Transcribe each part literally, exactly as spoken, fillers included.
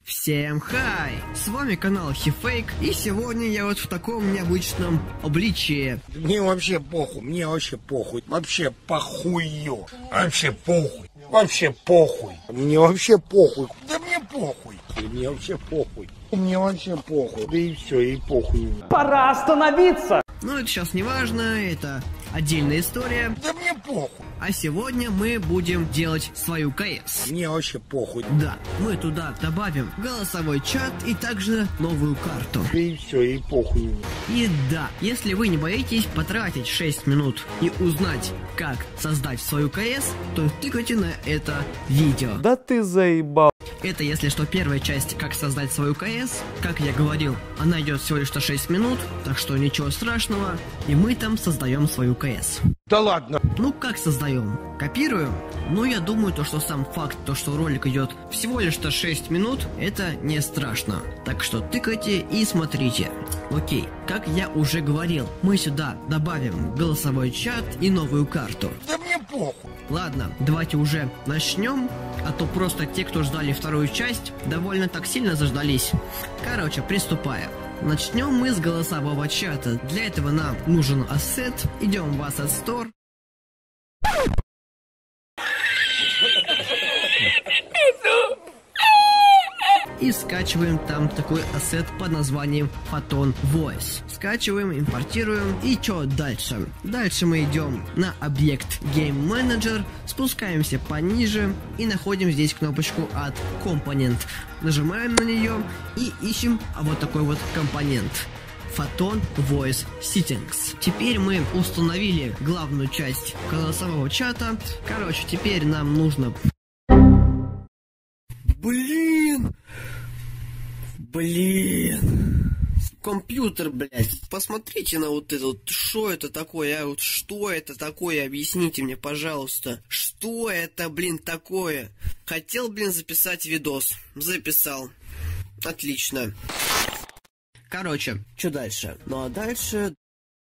Всем хай! С вами канал Хифейк, и сегодня я вот в таком необычном обличии. Мне вообще похуй, мне вообще похуй, вообще похую, вообще похуй, вообще похуй, мне вообще похуй, да мне похуй, мне вообще похуй, мне вообще похуй, да и все, и похуй. Пора остановиться! Но это сейчас не важно, это отдельная история. Да мне похуй. А сегодня мы будем делать свою КС. Мне вообще похуй. Да, мы туда добавим голосовой чат и также новую карту. Да и все, и похуй. И да, если вы не боитесь потратить шесть минут и узнать, как создать свою КС, то тыкайте на это видео. Да ты заебал. Это, если что, первая часть, как создать свою КС. Как я говорил, она идет всего лишь шесть минут, так что ничего страшного. И мы там создаем свою КС. Да ладно. Ну, как создаем? Копируем? Ну, я думаю, то, что сам факт, то, что ролик идет всего лишь шесть минут, это не страшно. Так что тыкайте и смотрите. Окей, как я уже говорил, мы сюда добавим голосовой чат и новую карту. Да мне похуй. Ладно, давайте уже начнем, а то просто те, кто ждали вторую часть, довольно так сильно заждались. Короче, приступаем. Начнем мы с голосового чата. Для этого нам нужен ассет. Идем в Asset Store. И скачиваем там такой ассет под названием Photon Voice. Скачиваем, импортируем. И что дальше? Дальше мы идем на объект Game Manager, спускаемся пониже и находим здесь кнопочку Add Component. Нажимаем на нее и ищем а вот такой вот компонент. Photon Voice Settings. Теперь мы установили главную часть голосового чата. Короче, теперь нам нужно... Блин! Блин! Компьютер, блядь. Посмотрите на вот это вот. Что это такое? А вот что это такое? Объясните мне, пожалуйста. Что это, блин, такое? Хотел, блин, записать видос. Записал. Отлично. Короче, что дальше? Ну а дальше...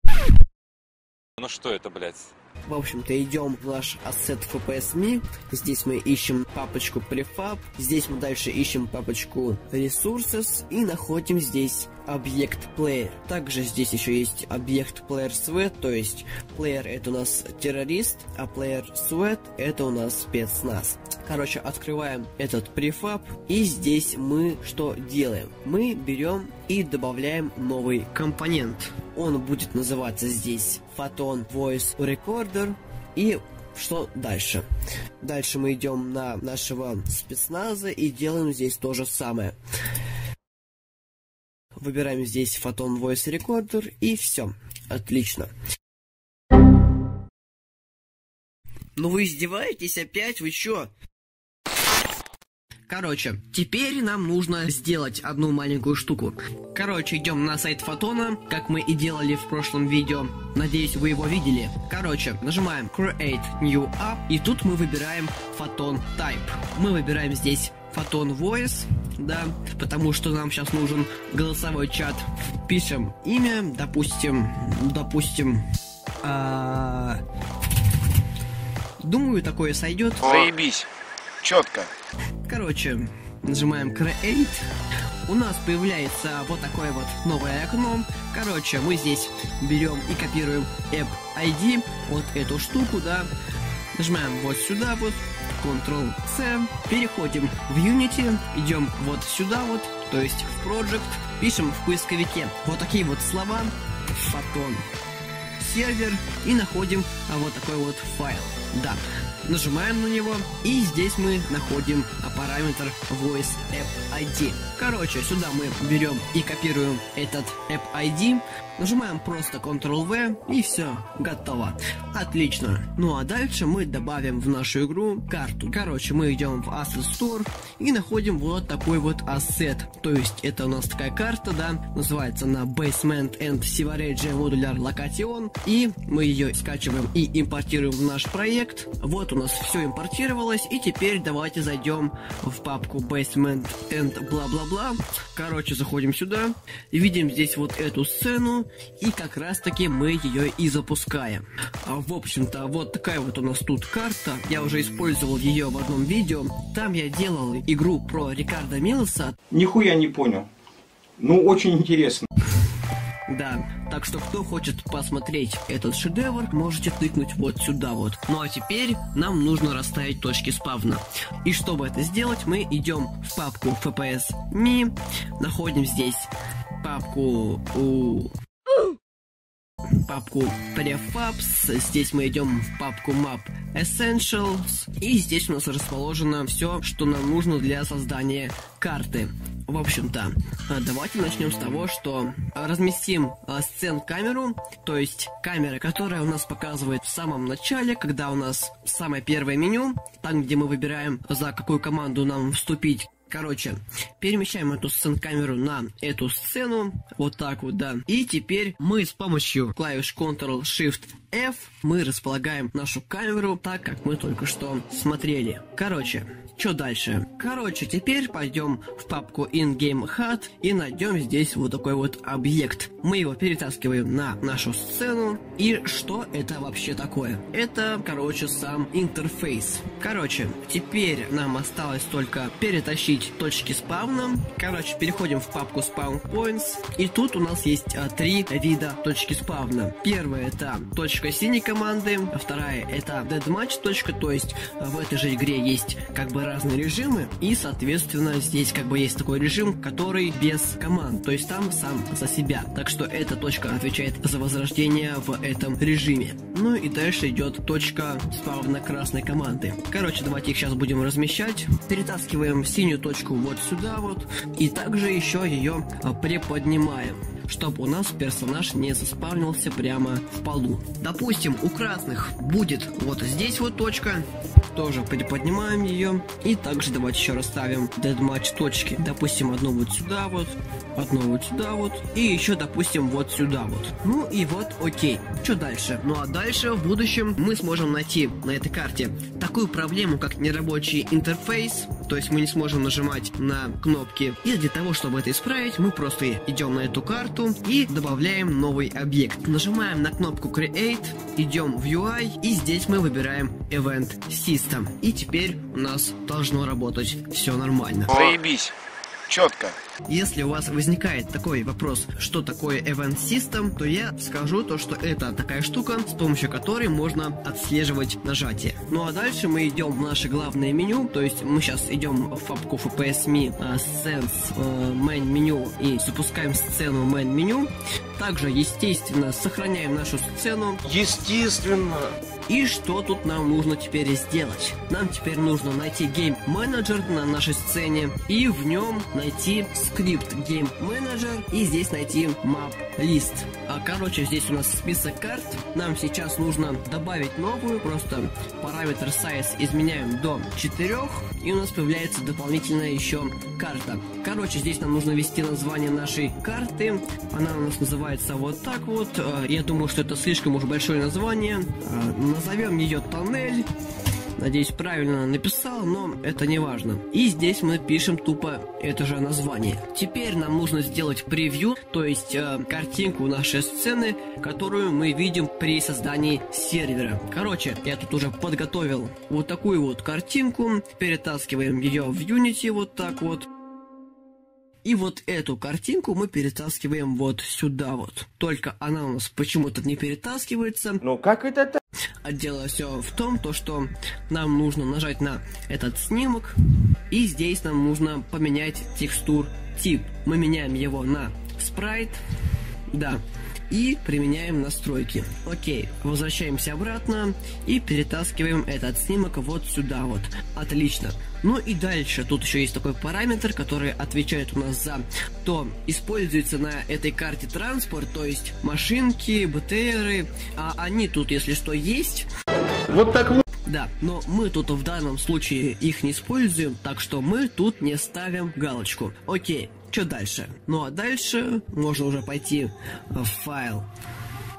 Ну что это, блядь? В общем-то, идем в наш ассет эф пи эс точка ми. Здесь мы ищем папочку Prefab. Здесь мы дальше ищем папочку Resources и находим здесь объект Player. Также здесь еще есть объект Player Sweat, то есть Player это у нас террорист, а Player Sweat это у нас спецназ. Короче, открываем этот Prefab и здесь мы что делаем? Мы берем и добавляем новый компонент. Он будет называться здесь Photon Voice Recorder. И что дальше? Дальше мы идем на нашего спецназа и делаем здесь то же самое. Выбираем здесь Photon Voice Recorder и все. Отлично. Ну вы издеваетесь опять? Вы чё? Короче, теперь нам нужно сделать одну маленькую штуку. Короче, идем на сайт Фотона, как мы и делали в прошлом видео. Надеюсь, вы его видели. Короче, нажимаем Create New App, и тут мы выбираем Photon Type. Мы выбираем здесь Photon Voice, да, потому что нам сейчас нужен голосовой чат. Пишем имя, допустим, допустим, а... думаю, такое сойдет. Заебись. Четко. Короче, нажимаем Create. У нас появляется вот такое вот новое окно. Короче, мы здесь берем и копируем App ай ди, вот эту штуку, да. Нажимаем вот сюда вот, контрол-C, переходим в Unity, идем вот сюда вот, то есть в Project, пишем в поисковике вот такие вот слова, Photon сервер, и находим а, вот такой вот файл, да. Нажимаем на него, и здесь мы находим параметр Voice App ай ди. Короче, сюда мы берем и копируем этот App ай ди, нажимаем просто контрол-V, и все, готово. Отлично. Ну а дальше мы добавим в нашу игру карту. Короче, мы идем в Asset Store и находим вот такой вот ассет. То есть это у нас такая карта, да, называется она Basement and Sewerage Modular Location, и мы ее скачиваем и импортируем в наш проект. Вот вот у нас все импортировалось, и теперь давайте зайдем в папку Basement and бла-бла-бла. Короче, заходим сюда, видим здесь вот эту сцену, и как раз таки мы ее и запускаем. А, в общем-то, вот такая вот у нас тут карта. Я уже использовал ее в одном видео. Там я делал игру про Рикардо Милоса. Нихуя не понял. Ну, очень интересно. Да, так что кто хочет посмотреть этот шедевр, можете тыкнуть вот сюда вот. Ну а теперь нам нужно расставить точки спавна. И чтобы это сделать, мы идем в папку эф пи эс точка ми, находим здесь папку у... папку Prefabs, здесь мы идем в папку Map Essentials, и здесь у нас расположено все, что нам нужно для создания карты. В общем-то, давайте начнем с того, что разместим сцен-камеру, то есть камера, которая у нас показывает в самом начале, когда у нас самое первое меню, там, где мы выбираем, за какую команду нам вступить. Короче, перемещаем эту сцен-камеру на эту сцену, вот так вот, да. И теперь мы с помощью клавиш контрол шифт эф мы располагаем нашу камеру так, как мы только что смотрели. Короче, что дальше? Короче, теперь пойдем в папку In-Game эйч ю ди и найдем здесь вот такой вот объект. Мы его перетаскиваем на нашу сцену. И что это вообще такое? Это, короче, сам интерфейс. Короче, теперь нам осталось только перетащить точки спавна. Короче, переходим в папку Spawn Points. И тут у нас есть а, три вида точки спавна. Первая это точка синей команды, а вторая это Deadmatch точка, то есть а, в этой же игре есть как бы разные режимы, и соответственно здесь как бы есть такой режим, который без команд, то есть там сам за себя. Так что эта точка отвечает за возрождение в этом режиме. Ну и дальше идет точка спавна красной команды. Короче, давайте их сейчас будем размещать. Перетаскиваем синюю точку вот сюда вот, и также еще ее а, приподнимаем, чтобы у нас персонаж не заспавнился прямо в полу. Допустим, у красных будет вот здесь вот точка, тоже приподнимаем ее, и также давайте еще расставим Deadmatch точки. Допустим, одну вот сюда вот, одну вот сюда вот, и еще, допустим, вот сюда вот. Ну и вот, окей. Что дальше? Ну а дальше в будущем мы сможем найти на этой карте такую проблему, как нерабочий интерфейс, то есть мы не сможем нажимать на кнопки. И для того, чтобы это исправить, мы просто идем на эту карту и добавляем новый объект. Нажимаем на кнопку Create, идем в ю ай, и здесь мы выбираем Event System. И теперь у нас должно работать все нормально. Заебись. Четко. Если у вас возникает такой вопрос, что такое Event System, то я скажу то, что это такая штука, с помощью которой можно отслеживать нажатие. Ну а дальше мы идем в наше главное меню, то есть мы сейчас идем в папку эф пи эс точка ми, Scenes, Main меню, и запускаем сцену Main меню. Также, естественно, сохраняем нашу сцену. Естественно. И что тут нам нужно теперь сделать? Нам теперь нужно найти Game Manager на нашей сцене и в нем найти скрипт Game Manager и здесь найти Map List. А, короче, здесь у нас список карт. Нам сейчас нужно добавить новую, просто параметр size изменяем до четырёх, и у нас появляется дополнительная еще карта. Короче, здесь нам нужно ввести название нашей карты. Она у нас называется вот так вот. Я думаю, что это слишком уж большое название. Назовем ее тоннель. Надеюсь, правильно написал, но это не важно. И здесь мы пишем тупо это же название. Теперь нам нужно сделать превью, то есть э, картинку нашей сцены, которую мы видим при создании сервера. Короче, я тут уже подготовил вот такую вот картинку. Перетаскиваем ее в Unity вот так вот. И вот эту картинку мы перетаскиваем вот сюда вот. Только она у нас почему-то не перетаскивается. Ну как это? А дело все в том, то, что нам нужно нажать на этот снимок. И здесь нам нужно поменять текстур тип. Мы меняем его на спрайт. Да. И применяем настройки. Окей, возвращаемся обратно и перетаскиваем этот снимок вот сюда вот. Отлично. Ну и дальше тут еще есть такой параметр, который отвечает у нас за то, используется на этой карте транспорт, то есть машинки, БТРы, а они тут, если что, есть. Вот так вот. Да, но мы тут в данном случае их не используем, так что мы тут не ставим галочку. Окей. Что дальше? Ну а дальше можно уже пойти в файл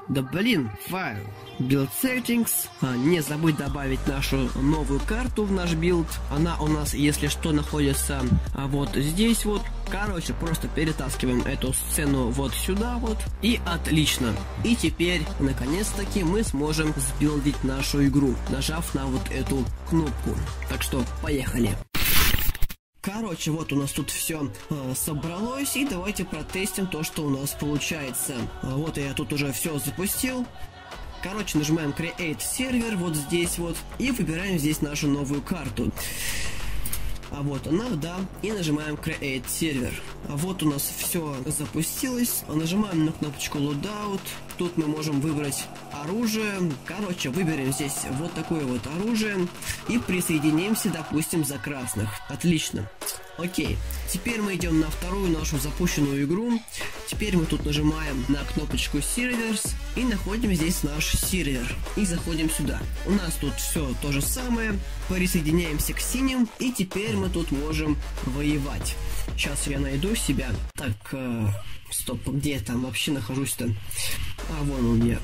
Да блин, файл. Build Settings. А, не забудь добавить нашу новую карту в наш билд. Она у нас, если что, находится а вот здесь вот. Короче, просто перетаскиваем эту сцену вот сюда вот. И отлично. И теперь, наконец-таки, мы сможем сбилдить нашу игру, нажав на вот эту кнопку. Так что, поехали. Короче, вот у нас тут все э, собралось, и давайте протестим то, что у нас получается. А, вот я тут уже все запустил. Короче, нажимаем Create Server вот здесь вот, и выбираем здесь нашу новую карту. А вот она, да, и нажимаем Create Server. А вот у нас все запустилось. Нажимаем на кнопочку Loadout. Тут мы можем выбрать оружие. Короче, выберем здесь вот такое вот оружие и присоединимся, допустим, за красных. Отлично. Окей, теперь мы идем на вторую нашу запущенную игру. Теперь мы тут нажимаем на кнопочку Servers и находим здесь наш сервер. И заходим сюда. У нас тут все то же самое. Присоединяемся к синим. И теперь мы тут можем воевать. Сейчас я найду себя. Так, э, стоп, где я там вообще нахожусь-то? А, вон он я.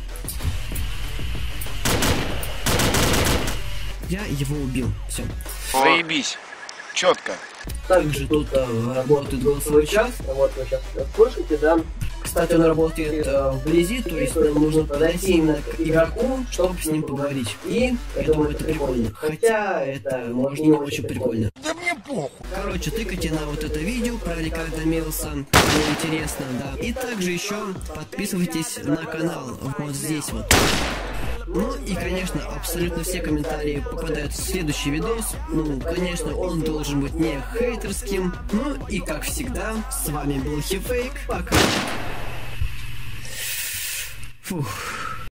Я его убил. Все. Заебись. Четко. Также тут э, работает голосовой чат. Вот вы сейчас слышите, да? Кстати, он работает э, вблизи, то есть нам нужно подойти именно к игроку, чтобы с ним поговорить. И я думаю, это прикольно. Хотя это, может, не очень прикольно. Да мне похуй. Короче, тыкайте на вот это видео про Рикардо Милса. Мне интересно, да. И также еще подписывайтесь на канал вот здесь вот. Ну и, конечно, абсолютно все комментарии попадают в следующий видос. Ну, конечно, он должен быть не хейтерским. Ну и, как всегда, с вами был Хифейк. Пока. Фух.